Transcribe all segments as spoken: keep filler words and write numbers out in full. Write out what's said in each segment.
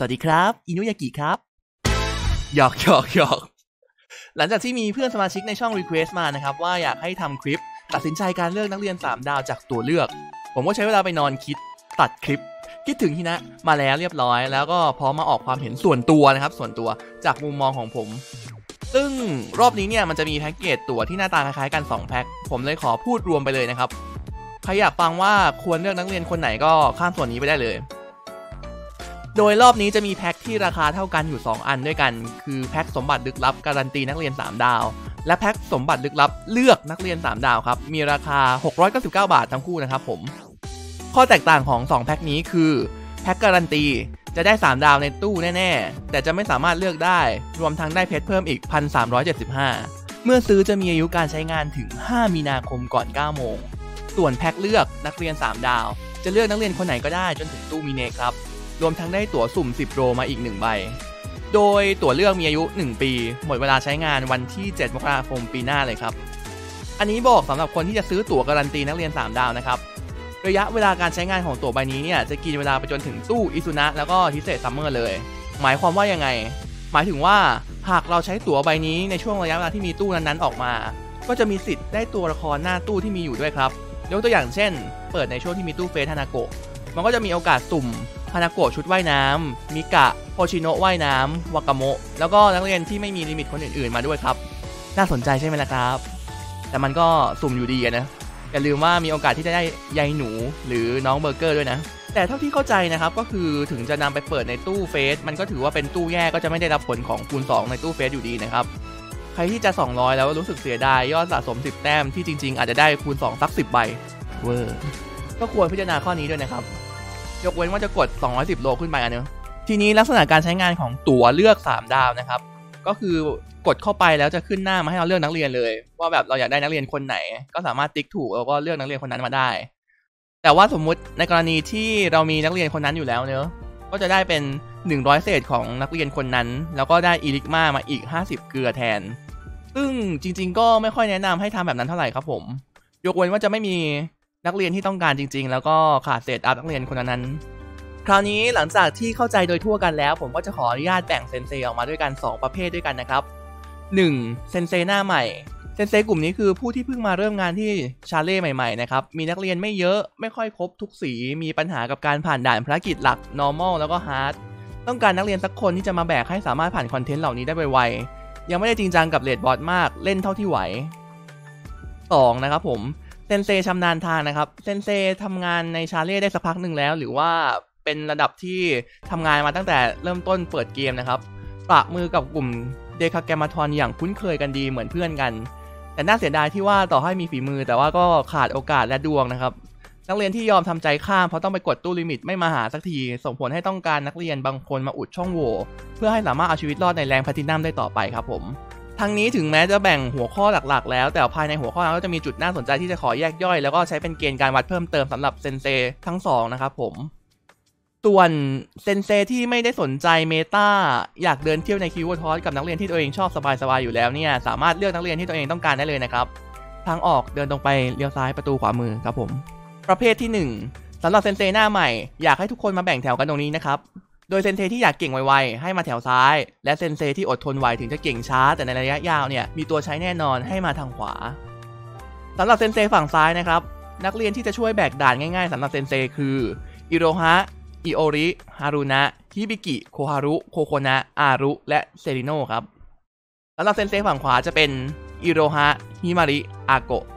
สวัสดีครับอินุยากิครับหยอกหยอกหยอกหลังจากที่มีเพื่อนสมาชิกในช่อง Request มานะครับว่าอยากให้ทำคลิปตัดสินใจการเลือกนักเรียนสามดาวจากตัวเลือกผมก็ใช้เวลาไปนอนคิดตัดคลิปคิดถึงที่นะมาแล้วเรียบร้อยแล้วก็พร้อมมาออกความเห็นส่วนตัวนะครับส่วนตัวจากมุมมองของผมซึ่งรอบนี้เนี่ยมันจะมีแพ็กเกจตั๋วที่หน้าตาคล้ายๆกันสองแพ็คผมเลยขอพูดรวมไปเลยนะครับใครอยากฟังว่าควรเลือกนักเรียนคนไหนก็ข้ามส่วนนี้ไปได้เลยโดยรอบนี้จะมีแพ็คที่ราคาเท่ากันอยู่สองอันด้วยกันคือแพ็คสมบัติลึกลับการันตีนักเรียนสามดาวและแพ็คสมบัติลึกลับเลือกนักเรียนสามดาวครับมีราคาหกร้อยเก้าสิบเก้าบาททั้งคู่นะครับผมข้อแตกต่างของสองแพ็คนี้คือแพ็คการันตีจะได้สามดาวในตู้แน่ๆแต่จะไม่สามารถเลือกได้รวมทั้งได้เพชรเพิ่มอีก หนึ่งพันสามร้อยเจ็ดสิบห้า เมื่อซื้อจะมีอายุการใช้งานถึงห้ามีนาคมก่อนเก้าโมงส่วนแพ็คเลือกนักเรียนสามดาวจะเลือกนักเรียนคนไหนก็ได้จนถึงตู้มิเนครับรวมทั้งได้ตั๋วสุ่มสิบโรมาอีกหนึ่งใบโดยตั๋วเลือกมีอายุหนึ่งปีหมดเวลาใช้งานวันที่เจ็ดมกราคมปีหน้าเลยครับอันนี้บอกสำหรับคนที่จะซื้อตั๋วการันตีนักเรียนสามดาวนะครับระยะเวลาการใช้งานของตั๋วใบนี้เนี่ยจะกินเวลาไปจนถึงตู้อิซุนะแล้วก็ทิเศษซัมเมอร์เลยหมายความว่ายังไงหมายถึงว่าหากเราใช้ตั๋วใบนี้ในช่วงระยะเวลาที่มีตู้นั้นๆออกมาก็จะมีสิทธิ์ได้ตัวละครหน้าตู้ที่มีอยู่ด้วยครับยกตัวอย่างเช่นเปิดในช่วงที่มีตู้เฟสฮานาโกะมันก็จะมีโอกาสสุ่มฮานาโกะชุดว่ายน้ำมิกะโฮชิโนะว่ายน้ำวากาโมะแล้วก็นักเรียนที่ไม่มีลิมิตคนอื่นๆมาด้วยครับน่าสนใจใช่ไหมล่ะครับแต่มันก็สุ่มอยู่ดีนะอย่าลืมว่ามีโอกาสที่จะได้ยายหนูหรือน้องเบอร์เกอร์ด้วยนะแต่เท่าที่เข้าใจนะครับก็คือถึงจะนำไปเปิดในตู้เฟสมันก็ถือว่าเป็นตู้แยกก็จะไม่ได้รับผลของคูณสองในตู้เฟสอยู่ดีนะครับใครที่จะสองร้อยแล้วรู้สึกเสียดายยอดสะสมสิบแต้มที่จริงๆอาจจะได้คูณสองสักสิบใบเวอร์ก็ควรพิจารณาข้อนี้ด้วยนะครับยกเว้นว่าจะกดสองร้อยสิบโลขึ้นไปนะทีนี้ลักษณะการใช้งานของตั๋วเลือกสามดาวนะครับก็คือกดเข้าไปแล้วจะขึ้นหน้ามาให้เราเลือกนักเรียนเลยว่าแบบเราอยากได้นักเรียนคนไหนก็สามารถติ๊กถูกแล้วก็เลือกนักเรียนคนนั้นมาได้แต่ว่าสมมุติในกรณีที่เรามีนักเรียนคนนั้นอยู่แล้วเนอะก็จะได้เป็นหนึ่งร้อยเศษของนักเรียนคนนั้นแล้วก็ได้อีลิกมามาอีกห้าสิบเกลือแทนซึ่งจริงๆก็ไม่ค่อยแนะนำให้ทำแบบนั้นเท่าไหร่ครับผมยกเว้นว่าจะไม่มีนักเรียนที่ต้องการจริงๆแล้วก็ขาดเศษอัพนักเรียนคนนั้นคราวนี้หลังจากที่เข้าใจโดยทั่วกันแล้วผมก็จะขออนุญาตแบ่งเซนเซออกมาด้วยกันสองประเภทด้วยกันนะครับหนึ่งเซนเซหน้าใหม่เซนเซกลุ่มนี้คือผู้ที่เพิ่งมาเริ่มงานที่ชาเล่ใหม่ๆนะครับมีนักเรียนไม่เยอะไม่ค่อยครบทุกสีมีปัญหากับการผ่านด่านภารกิจหลัก normal แล้วก็ hard ต้องการนักเรียนสักคนที่จะมาแบกให้สามารถผ่านคอนเทนต์เหล่านี้ได้ไวๆยังไม่ได้จริงจังกับเรดบอสมากเล่นเท่าที่ไหวสองนะครับผมเซนเซชำนาญทางนะครับเซนเซทำงานในชาเล่ได้สักพักหนึ่งแล้วหรือว่าเป็นระดับที่ทำงานมาตั้งแต่เริ่มต้นเปิดเกมนะครับประมือกับกลุ่มเดคาแกมาทอนอย่างคุ้นเคยกันดีเหมือนเพื่อนกันแต่น่าเสียดายที่ว่าต่อให้มีฝีมือแต่ว่าก็ขาดโอกาสและดวงนะครับนักเรียนที่ยอมทำใจข้ามเพราะต้องไปกดตู้ลิมิตไม่มาหาสักทีส่งผลให้ต้องการนักเรียนบางคนมาอุดช่องโหว่เพื่อให้สามารถเอาชีวิตรอดในแรงแพลตินัมได้ต่อไปครับผมทั้งนี้ถึงแม้จะแบ่งหัวข้อหลักๆแล้วแต่ภายในหัวข้อก็จะมีจุดน่าสนใจที่จะขอแยกย่อยแล้วก็ใช้เป็นเกณฑ์การวัดเพิ่มเติมสำหรับเซนเซทั้งสองนะครับผมส่วนเซนเซที่ไม่ได้สนใจเมตาอยากเดินเที่ยวในคิวทอสกับนักเรียนที่ตัวเองชอบสบายๆอยู่แล้วเนี่ยสามารถเลือกนักเรียนที่ตัวเองต้องการได้เลยนะครับทางออกเดินตรงไปเลี้ยวซ้ายประตูขวามือครับผมประเภทที่หนึ่งสำหรับเซนเซหน้าใหม่อยากให้ทุกคนมาแบ่งแถวกันตรงนี้นะครับโดยเซนเซที่อยากเก่งไวๆให้มาแถวซ้ายและเซนเซที่อดทนไหวถึงจะเก่งช้าแต่ในระยะยาวเนี่ยมีตัวใช้แน่นอนให้มาทางขวาสำหรับเซนเซฝั่งซ้ายนะครับนักเรียนที่จะช่วยแบกด่านง่ายๆสำหรับเซนเซคืออิโรฮะอิโอริฮารุนะฮิบิกิโคฮารุโคโคนะอารุและเซริโนครับสำหรับเซนเซฝั่งขวาจะเป็นอิโรฮะฮิมาริอาโกะ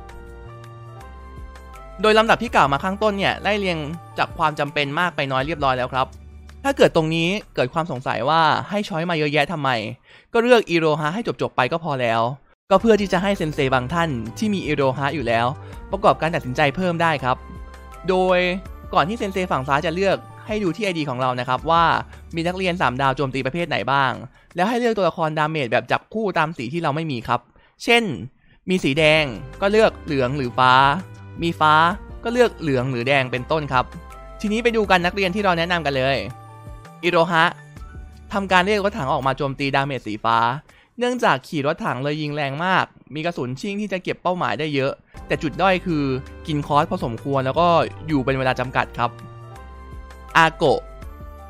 โดยลำดับที่กล่าวมาข้างต้นเนี่ยไล่เรียงจากความจำเป็นมากไปน้อยเรียบร้อยแล้วครับถ้าเกิดตรงนี้เกิดความสงสัยว่าให้ช้อยมาเยอะแยะทำไมก็เลือกอิโรฮะให้จบๆไปก็พอแล้วก็เพื่อที่จะให้เซนเซบางท่านที่มีอิโรฮะอยู่แล้วประกอบการตัดสินใจเพิ่มได้ครับโดยก่อนที่เซนเซฝั่งซ้ายจะเลือกให้ดูที่ ไอ ดี ของเรานะครับว่ามีนักเรียนสามดาวโจมตีประเภทไหนบ้างแล้วให้เลือกตัวละครดาเมจแบบจับคู่ตามสีที่เราไม่มีครับเช่นมีสีแดงก็เลือกเหลืองหรือฟ้ามีฟ้าก็เลือกเหลืองหรือแดงเป็นต้นครับทีนี้ไปดูกันนักเรียนที่เราแนะนำกันเลยอิโรฮะทำการเรียกรถถังออกมาโจมตีดาเมจสีฟ้าเนื่องจากขี่รถถังเลยยิงแรงมากมีกระสุนชิ่งที่จะเก็บเป้าหมายได้เยอะแต่จุดด้อยคือกินคอสพอสมควรแล้วก็อยู่เป็นเวลาจำกัดครับอาโกะ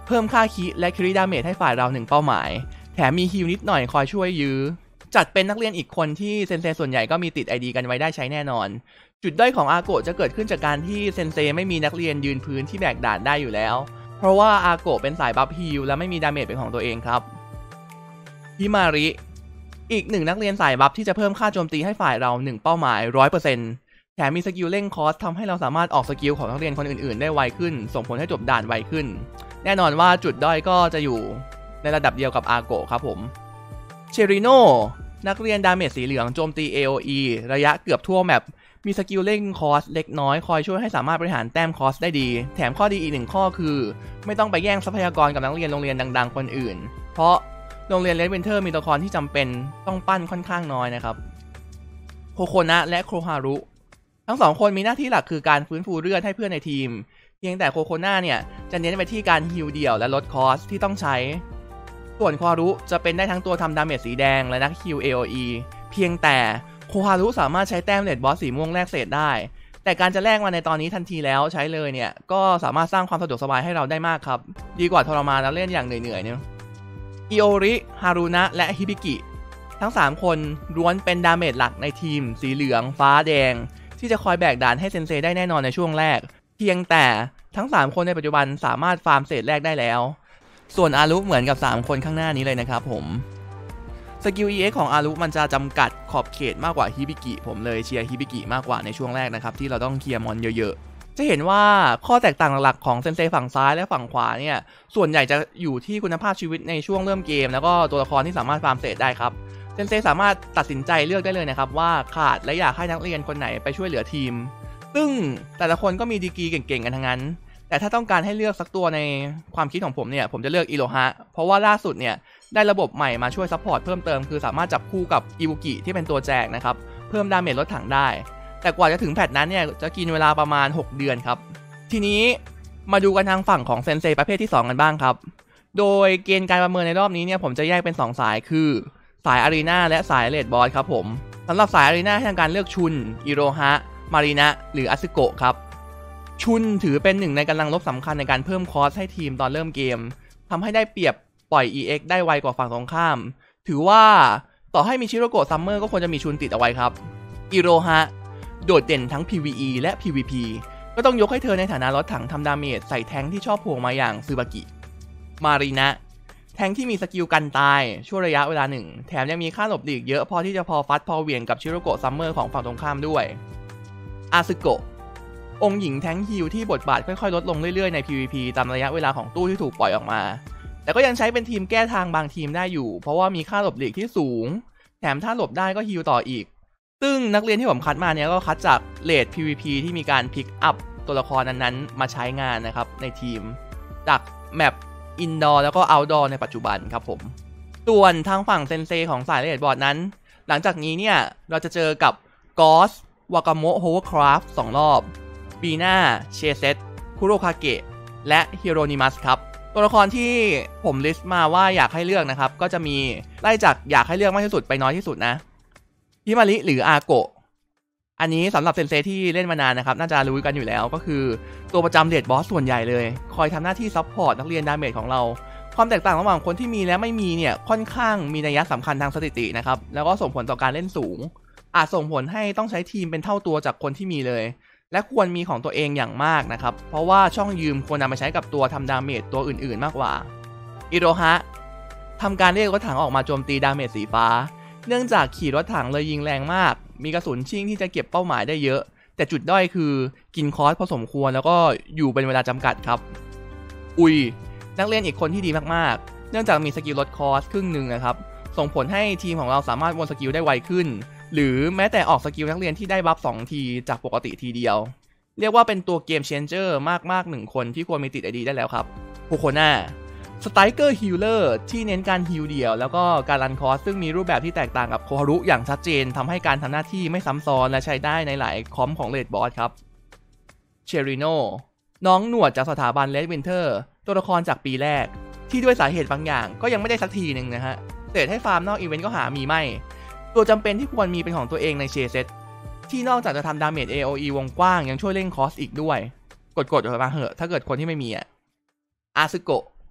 เพิ่มค่าคิและคิริดาเมจให้ฝ่ายเราหนึ่งเป้าหมายแถมมีฮิลนิดหน่อยคอยช่วยยื้อจัดเป็นนักเรียนอีกคนที่เซนเซส่วนใหญ่ก็มีติด ไอ ดี กันไว้ได้ใช้แน่นอนจุดด้อยของอาโกะจะเกิดขึ้นจากการที่เซนเซไม่มีนักเรียนยืนพื้นที่แบกด่านได้อยู่แล้วเพราะว่าอาโกะเป็นสายบัฟฮีลและไม่มีดาเมจเป็นของตัวเองครับฮิมาริอีกหนึ่งนักเรียนสายบัฟที่จะเพิ่มค่าโจมตีให้ฝ่ายเราหนึ่งเป้าหมาย ร้อยเปอร์เซ็นต์ แถมมีสกิลเร่งคอสทำให้เราสามารถออกสกิลของนักเรียนคนอื่นๆได้ไวขึ้นส่งผลให้จบด่านไวขึ้นแน่นอนว่าจุดด้อยก็จะอยู่ในระดับเดียวกับอาโกะครับผมเชริโนนักเรียนดาเมจสีเหลืองโจมตี เอ โอ อี ระยะเกือบทั่วแมปมีสกิลเร่งคอสเล็กน้อยคอยช่วยให้สามารถบริหารแต้มคอสได้ดีแถมข้อดีอีกหนึ่งข้อคือไม่ต้องไปแย่งทรัพยากรกับนักเรียนโรงเรียนดังๆคนอื่นเพราะโรงเรียนเลดวินเทอร์มีตัวละครที่จำเป็นต้องปั้นค่อนข้างน้อยนะครับโคโคนะและโคฮารุทั้งสองคนมีหน้าที่หลักคือการฟื้นฟูเลือดให้เพื่อนในทีมเพียงแต่โคโคนะเนี่ยจะเน้นไปที่การฮีลเดี่ยวและลดคอสที่ต้องใช้ส่วนโคฮารุจะเป็นได้ทั้งตัวทำดาเมจสีแดงและนักฮีล เอ โอ อี เพียงแต่โคฮารุสามารถใช้แต้มเลดบอสสีม่วงแลกเศษได้แต่การจะแลกมาในตอนนี้ทันทีแล้วใช้เลยเนี่ยก็สามารถสร้างความสะดวกสบายให้เราได้มากครับดีกว่าทรมานแล้วเล่นอย่างเหนื่อยๆเนี่ยอิโอริฮารุนะและฮิบิกิทั้งสามคนล้วนเป็นดาเมจหลักในทีมสีเหลืองฟ้าแดงที่จะคอยแบกด่านให้เซนเซได้แน่นอนในช่วงแรกเพียงแต่ทั้งสามคนในปัจจุบันสามารถฟาร์มเศษแรกได้แล้วส่วนอารุเหมือนกับสามคนข้างหน้านี้เลยนะครับผมสกิล อี เอ็กซ์ ของอารุมันจะจำกัดขอบเขตมากกว่าฮิบิกิผมเลยเชียร์ฮิบิกิมากกว่าในช่วงแรกนะครับที่เราต้องเคลียร์มอนเยอะๆจะเห็นว่าข้อแตกต่างหลักๆของเซนเซฝั่งซ้ายและฝั่งขวาเนี่ยส่วนใหญ่จะอยู่ที่คุณภาพชีวิตในช่วงเริ่มเกมแล้วก็ตัวละครที่สามารถฟาร์มเศษได้ครับเซนเซสามารถตัดสินใจเลือกได้เลยนะครับว่าขาดและอยากให้นักเรียนคนไหนไปช่วยเหลือทีมซึ่งแต่ละคนก็มีดีกรีเก่งๆกันทั้งนั้นแต่ถ้าต้องการให้เลือกสักตัวในความคิดของผมเนี่ยผมจะเลือกอิโรฮะเพราะว่าล่าสุดเนี่ยได้ระบบใหม่มาช่วยซัพพอร์ตเพิ่มเติมคือสามารถจับคู่กับอิบุกิที่เป็นตัวแจกนะครับเพิ่มดาเมจลดถังได้แต่กว่าจะถึงแพทนั้นเนี่ยจะกินเวลาประมาณหกเดือนครับทีนี้มาดูกันทางฝั่งของเซนเซประเภทที่สองกันบ้างครับโดยเกณฑ์การประเมินในรอบนี้เนี่ยผมจะแยกเป็นสองสายคือสายอารีนาและสายเลดบอสครับผมสำหรับสายอารีนาให้ทางการเลือกชุนอิโรฮะมารีนะหรืออาซึโกะครับชุนถือเป็นหนึ่งในกำลังลบสำคัญในการเพิ่มคอสให้ทีมตอนเริ่มเกมทำให้ได้เปรียบปล่อย อี เอ็กซ์ ได้ไวกว่าฝั่งตรงข้ามถือว่าต่อให้มีชิโรโกะซัมเมอร์ก็ควรจะมีชุนติดเอาไว้ครับอิโรฮะโดดเด่นทั้ง พี วี อี และ พี วี พี ก็ต้องยกให้เธอในฐานะรถถังทำดาเมจใส่แทงค์ที่ชอบโผล่มาอย่างซึบากิมารีนะแทงที่มีสกิลกันตายช่วงระยะเวลาหนึ่งแถมยังมีค่าหลบหลีกเยอะพอที่จะพอฟัดพอเหวี่ยงกับชิโรโกะซัมเมอร์ของฝั่งตรงข้ามด้วยอาซึโกะองค์หญิงแทงฮิลที่บทบาทค่อยๆลดลงเรื่อยๆใน พี วี พี ตามระยะเวลาของตู้ที่ถูกปล่อยออกมาแต่ก็ยังใช้เป็นทีมแก้ทางบางทีมได้อยู่เพราะว่ามีค่าหลบหลีกที่สูงแถมถ้าหลบได้ก็ฮิลต่ออีกซึ่งนักเรียนที่ผมคัดมาเนี่ยก็คัดจากเรท พี วี พี ที่มีการพิกอัพตัวละครนั้นๆมาใช้งานนะครับในทีมจากแมปอินดอร์แล้วก็เอาท์ดอร์ในปัจจุบันครับผมส่วนทางฝั่งเซนเซของสายเลดบอร์ดนั้นหลังจากนี้เนี่ยเราจะเจอกับกอสวากาโมะโฮเวอร์คราฟต์สองรอบบีน่าเชเซตคุโรคาเกะและฮิโรนิมัสครับตัวละครที่ผมลิสต์มาว่าอยากให้เลือกนะครับก็จะมีไล่จากอยากให้เลือกมากที่สุดไปน้อยที่สุดนะฮิมาริหรืออาโกะอันนี้สำหรับเซนเซที่เล่นมานานนะครับน่าจะรู้กันอยู่แล้วก็คือตัวประจำเดดบอสส่วนใหญ่เลยคอยทำหน้าที่ซัพพอร์ตนักเรียนดาเมจของเราความแตกต่างระหว่างคนที่มีและไม่มีเนี่ยค่อนข้างมีนัยสำคัญทางสถิตินะครับแล้วก็ส่งผลต่อการเล่นสูงอาจส่งผลให้ต้องใช้ทีมเป็นเท่าตัวจากคนที่มีเลยและควรมีของตัวเองอย่างมากนะครับเพราะว่าช่องยืมควรนำมาใช้กับตัวทำดาเมจตัวอื่นๆมากกว่าอิโรฮะทำการเรียกรถถังออกมาโจมตีดาเมจสีฟ้าเนื่องจากขี่รถถังเลยยิงแรงมากมีกระสุนชิ่งที่จะเก็บเป้าหมายได้เยอะแต่จุดด้อยคือกินคอสพอสมควรแล้วก็อยู่เป็นเวลาจำกัดครับอุยนักเรียนอีกคนที่ดีมากๆเนื่องจากมีสกิลลดคอสครึ่งหนึ่งนะครับส่งผลให้ทีมของเราสามารถวนสกิลได้ไวขึ้นหรือแม้แต่ออกสกิลนักเรียนที่ได้บัฟสองทีจากปกติทีเดียวเรียกว่าเป็นตัวเกมเชนเจอร์มากๆหนึ่งคนที่ควรมีติด ไอ ดี ได้แล้วครับโคโคน่าสไตรเกอร์ฮิลเลอร์ที่เน้นการฮิลเดี่ยวแล้วก็การรันคอสซึ่งมีรูปแบบที่แตกต่างกับโคฮารุอย่างชัดเจนทำให้การทำหน้าที่ไม่ซ้ำซ้อนและใช้ได้ในหลายคอมของเลดบอสครับเชริโนน้องหนวดจากสถาบันเลดวินเทอร์ตัวละครจากปีแรกที่ด้วยสาเหตุบางอย่างก็ยังไม่ได้สักทีหนึ่งนะฮะเศษให้ฟาร์มนอกอีเวนต์ก็หามีไม่ตัวจำเป็นที่ควรมีเป็นของตัวเองในเชเซตที่นอกจากจะทำดาเมจ เอ โอ อี วงกว้างยังช่วยเร่งคอสอีกด้วยกดๆออกมาเหอะถ้าเกิดคนที่ไม่มีอ่ะอาซึโกะ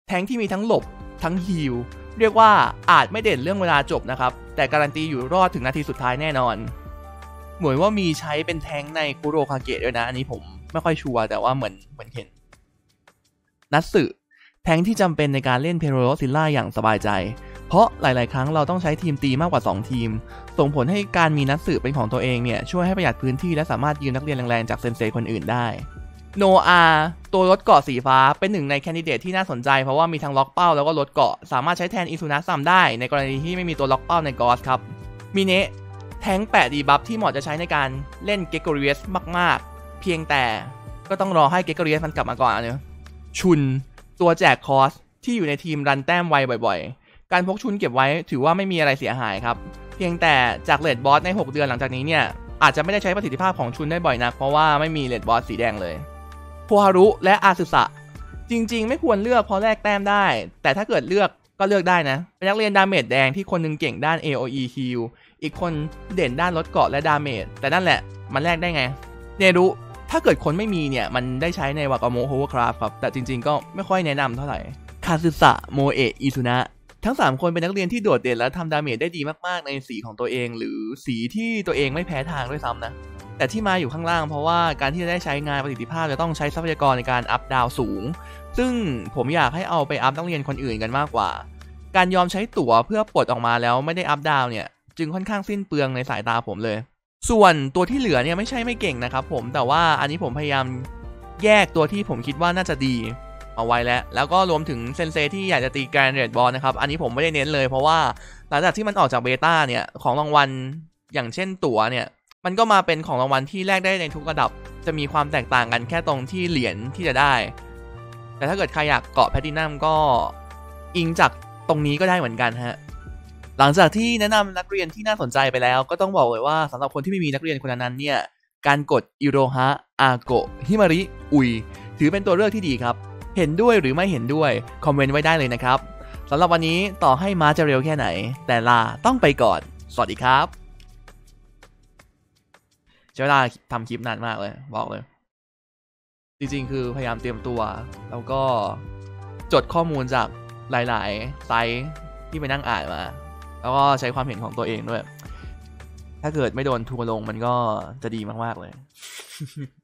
แทงที่มีทั้งหลบทั้งฮีลเรียกว่าอาจไม่เด่นเรื่องเวลาจบนะครับแต่การันตีอยู่รอดถึงนาทีสุดท้ายแน่นอนเหมือนว่ามีใช้เป็นแทงในคุโรคาเกะด้วยนะอันนี้ผมไม่ค่อยชัวร์แต่ว่าเหมือนเหมือนเห็นนัตสึแทงที่จำเป็นในการเล่นเพโรโรซิลล่าอย่างสบายใจเพราะหลายๆครั้งเราต้องใช้ทีมตีมากกว่าสองทีมส่งผลให้การมีนัตสึเป็นของตัวเองเนี่ยช่วยให้ประหยัดพื้นที่และสามารถยืนนักเรียนแรงๆจากเซนเซคนอื่นได้โนอาตัวรถเกาะสีฟ้าเป็นหนึ่งในแคนดิเดตที่น่าสนใจเพราะว่ามีทั้งล็อกเป้าแล้วก็รถเกาะสามารถใช้แทนอิซุนะซัมได้ในกรณีที่ไม่มีตัวล็อกเป้าในกอสครับมิเนะแทงแปะดีบัฟที่เหมาะจะใช้ในการเล่นเกโกเรียสมากๆเพียงแต่ก็ต้องรอให้เกโกเรียสมันกลับมาก่อนนะชุนตัวแจกคอสที่อยู่ในทีมรันแต้มไวบ่อยๆการพกชุนเก็บไว้ถือว่าไม่มีอะไรเสียหายครับเพียงแต่จากเลดบอสในหกเดือนหลังจากนี้เนี่ยอาจจะไม่ได้ใช้ประสิทธิภาพของชุนได้บ่อยนักเพราะว่าไม่มีเลดบอสสีแดงเลยโคฮารุและอาซึสะจริงๆไม่ควรเลือกเพราะแลกแต้มได้แต่ถ้าเกิดเลือกก็เลือกได้นะเป็นนักเรียนดาเมจแดงที่คนนึงเก่งด้าน เอ โอ อี Heal อีกคนเด่นด้านลดเกราะและดาเมจแต่นั่นแหละมันแลกได้ไงเนรุถ้าเกิดคนไม่มีเนี่ยมันได้ใช้ในวากาโมโฮเวอร์คราฟครับแต่จริงๆก็ไม่ค่อยแนะนำเท่าไหร่คาซึสะโมเอะอิซุนะทั้งสามคนเป็นนักเรียนที่โดดเด่นและทำดาเมจได้ดีมากๆในสีของตัวเองหรือสีที่ตัวเองไม่แพ้ทางด้วยซ้ำนะแต่ที่มาอยู่ข้างล่างเพราะว่าการที่จะได้ใช้งานประสิทธิภาพจะต้องใช้ทรัพยากรในการอัพดาวสูงซึ่งผมอยากให้เอาไปอัพนักเรียนคนอื่นกันมากกว่าการยอมใช้ตั๋วเพื่อปลดออกมาแล้วไม่ได้อัพดาวเนี่ยจึงค่อนข้างสิ้นเปลืองในสายตาผมเลยส่วนตัวที่เหลือเนี่ยไม่ใช่ไม่เก่งนะครับผมแต่ว่าอันนี้ผมพยายามแยกตัวที่ผมคิดว่าน่าจะดีเอาไว้แล้วแล้วก็รวมถึงเซนเซที่อยากจะตีแกรนเรดบอลนะครับอันนี้ผมไม่ได้เน้นเลยเพราะว่าหลังจากที่มันออกจากเบต้าเนี่ยของรางวัลอย่างเช่นตั๋วเนี่ยมันก็มาเป็นของรางวัลที่แลกได้ในทุกระดับจะมีความแตกต่างกันแค่ตรงที่เหรียญที่จะได้แต่ถ้าเกิดใครอยากเกาะแพลตินัมก็อิงจากตรงนี้ก็ได้เหมือนกันฮะหลังจากที่แนะนำนักเรียนที่น่าสนใจไปแล้วก็ต้องบอกเลยว่าสำหรับคนที่ไม่มีนักเรียนคนนั้นเนี่ยการกดอิโรฮะอาโกะฮิมาริอุยถือเป็นตัวเลือกที่ดีครับเห็นด้วยหรือไม่เห็นด้วยคอมเมนต์ไว้ได้เลยนะครับสำหรับวันนี้ต่อให้ม้าจะเร็วแค่ไหนแต่ลาต้องไปก่อนสวัสดีครับใช้เวลาทำคลิปนานมากเลยบอกเลยจริงๆคือพยายามเตรียมตัวแล้วก็จดข้อมูลจากหลายๆไซต์ที่ไปนั่งอ่านมาแล้วก็ใช้ความเห็นของตัวเองด้วยถ้าเกิดไม่โดนทัวร์ลงมันก็จะดีมากๆเลย